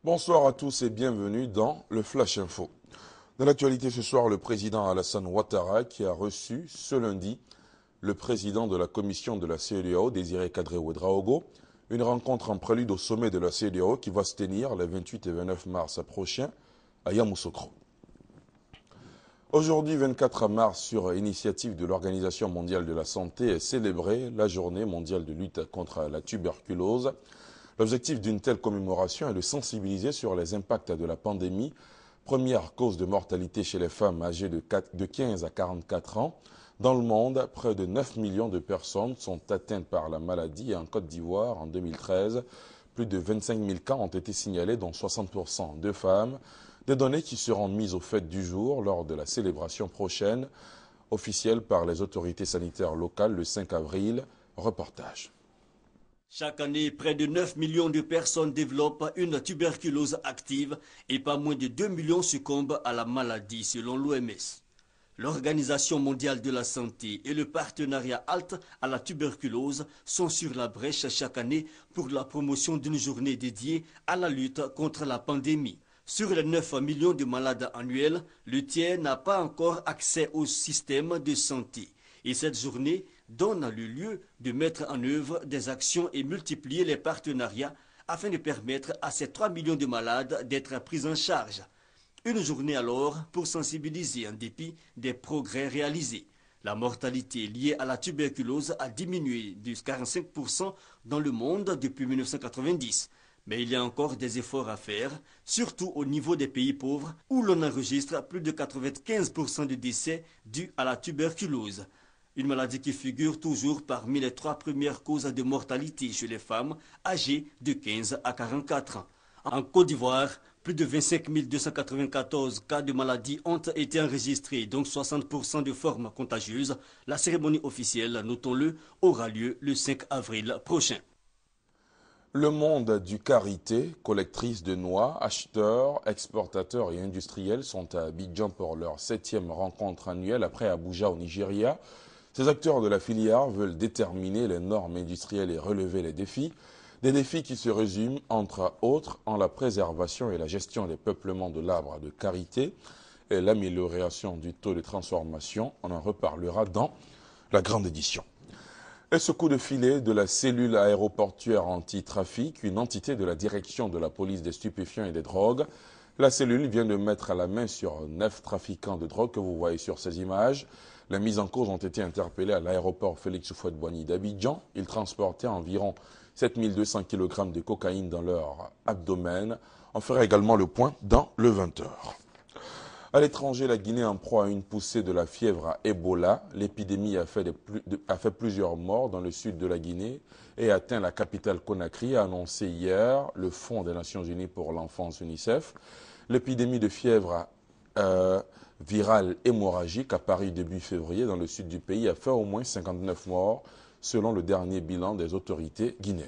Bonsoir à tous et bienvenue dans le Flash Info. Dans l'actualité ce soir, le président Alassane Ouattara qui a reçu ce lundi le président de la commission de la CEDEAO, Désiré Kadri Ouedraogo, une rencontre en prélude au sommet de la CEDEAO qui va se tenir les 28 et 29 mars prochains à Yamoussoukro. Aujourd'hui, 24 mars, sur initiative de l'Organisation mondiale de la santé, est célébrée la journée mondiale de lutte contre la tuberculose. L'objectif d'une telle commémoration est de sensibiliser sur les impacts de la pandémie, première cause de mortalité chez les femmes âgées de 15 à 44 ans. Dans le monde, près de 9 millions de personnes sont atteintes par la maladie et en Côte d'Ivoire, en 2013, plus de 25 000 cas ont été signalés, dont 60% de femmes. Des données qui seront mises au fait du jour lors de la célébration prochaine, officielle par les autorités sanitaires locales le 5 avril. Reportage. Chaque année, près de 9 millions de personnes développent une tuberculose active et pas moins de 2 millions succombent à la maladie selon l'OMS. L'Organisation mondiale de la santé et le partenariat HALT à la tuberculose sont sur la brèche chaque année pour la promotion d'une journée dédiée à la lutte contre la pandémie. Sur les 9 millions de malades annuels, le tiers n'a pas encore accès au système de santé. Et cette journée donne le lieu de mettre en œuvre des actions et multiplier les partenariats afin de permettre à ces 3 millions de malades d'être pris en charge. Une journée alors pour sensibiliser en dépit des progrès réalisés. La mortalité liée à la tuberculose a diminué de 45% dans le monde depuis 1990. Mais il y a encore des efforts à faire, surtout au niveau des pays pauvres où l'on enregistre plus de 95% de décès dus à la tuberculose. Une maladie qui figure toujours parmi les 3 premières causes de mortalité chez les femmes âgées de 15 à 44 ans. En Côte d'Ivoire, plus de 25 294 cas de maladie ont été enregistrés, donc 60% de formes contagieuses. La cérémonie officielle, notons-le, aura lieu le 5 avril prochain. Le monde du karité, collectrices de noix, acheteurs, exportateurs et industriels sont à Abidjan pour leur 7e rencontre annuelle après Abuja au Nigeria. Ces acteurs de la filière veulent déterminer les normes industrielles et relever les défis. Des défis qui se résument, entre autres, en la préservation et la gestion des peuplements de l'arbre de karité et l'amélioration du taux de transformation. On en reparlera dans la grande édition. Et ce coup de filet de la cellule aéroportuaire anti-trafic, une entité de la direction de la police des stupéfiants et des drogues. La cellule vient de mettre la main sur 9 trafiquants de drogue que vous voyez sur ces images. Les mises en cause ont été interpellés à l'aéroport Félix Houphouët-Boigny d'Abidjan. Ils transportaient environ 7200 kg de cocaïne dans leur abdomen. On fera également le point dans le 20h. À l'étranger, la Guinée en proie à une poussée de la fièvre à Ebola. L'épidémie a fait plusieurs morts dans le sud de la Guinée et atteint la capitale Conakry, a annoncé hier le Fonds des Nations Unies pour l'enfance UNICEF. L'épidémie de fièvre virale hémorragique apparue début février dans le sud du pays a fait au moins 59 morts, selon le dernier bilan des autorités guinéennes.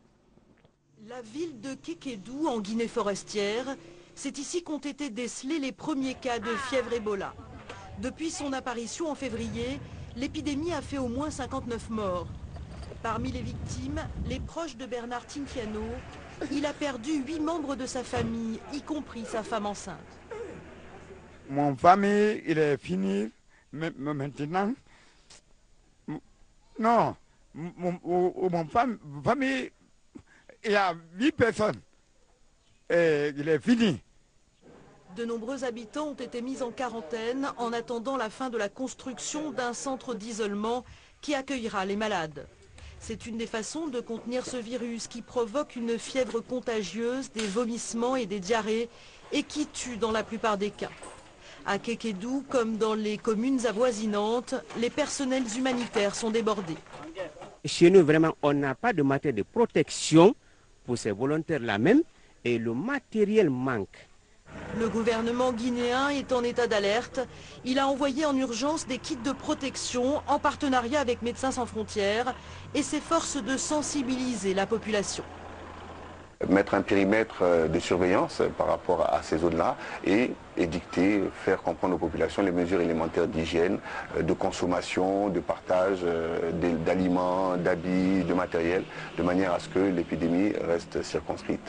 La ville de Kékédou, en Guinée forestière, c'est ici qu'ont été décelés les premiers cas de fièvre Ebola. Depuis son apparition en février, l'épidémie a fait au moins 59 morts. Parmi les victimes, les proches de Bernard Tintiano. Il a perdu 8 membres de sa famille, y compris sa femme enceinte. Mon famille, il est fini maintenant. Non, mon famille, il y a 8 personnes. Et il est fini. De nombreux habitants ont été mis en quarantaine en attendant la fin de la construction d'un centre d'isolement qui accueillera les malades. C'est une des façons de contenir ce virus qui provoque une fièvre contagieuse, des vomissements et des diarrhées et qui tue dans la plupart des cas. À Kékédou, comme dans les communes avoisinantes, les personnels humanitaires sont débordés. Chez nous, vraiment, on n'a pas de matériel de protection pour ces volontaires-là même et le matériel manque. Le gouvernement guinéen est en état d'alerte. Il a envoyé en urgence des kits de protection en partenariat avec Médecins sans frontières et s'efforce de sensibiliser la population. Mettre un périmètre de surveillance par rapport à ces zones-là et édicter, faire comprendre aux populations les mesures élémentaires d'hygiène, de consommation, de partage d'aliments, d'habits, de matériel, de manière à ce que l'épidémie reste circonscrite.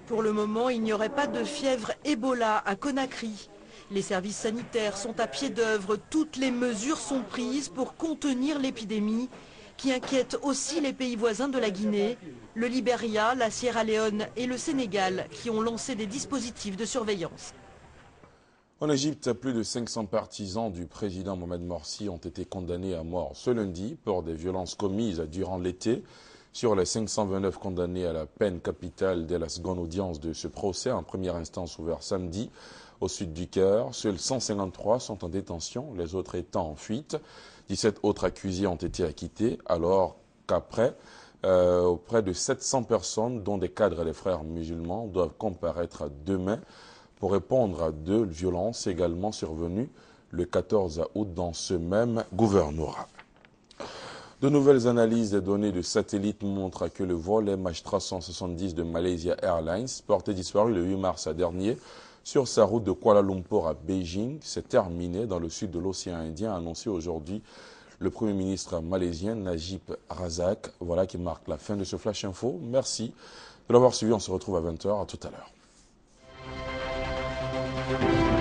Pour le moment, il n'y aurait pas de fièvre Ebola à Conakry. Les services sanitaires sont à pied d'œuvre. Toutes les mesures sont prises pour contenir l'épidémie qui inquiète aussi les pays voisins de la Guinée, le Libéria, la Sierra Leone et le Sénégal qui ont lancé des dispositifs de surveillance. En Égypte, plus de 500 partisans du président Mohamed Morsi ont été condamnés à mort ce lundi pour des violences commises durant l'été. Sur les 529 condamnés à la peine capitale dès la seconde audience de ce procès en première instance ouvert samedi au sud du Caire, seuls 153 sont en détention, les autres étant en fuite. 17 autres accusés ont été acquittés, alors qu'après, près de 700 personnes, dont des cadres et des frères musulmans, doivent comparaître demain pour répondre à deux violences également survenues le 14 août dans ce même gouvernorat. De nouvelles analyses des données de satellites montrent que le vol MH370 de Malaysia Airlines, porté disparu le 8 mars dernier, sur sa route de Kuala Lumpur à Beijing, s'est terminé dans le sud de l'océan Indien, a annoncé aujourd'hui le Premier ministre malaisien Najib Razak. Voilà qui marque la fin de ce Flash Info. Merci de l'avoir suivi. On se retrouve à 20h. À tout à l'heure.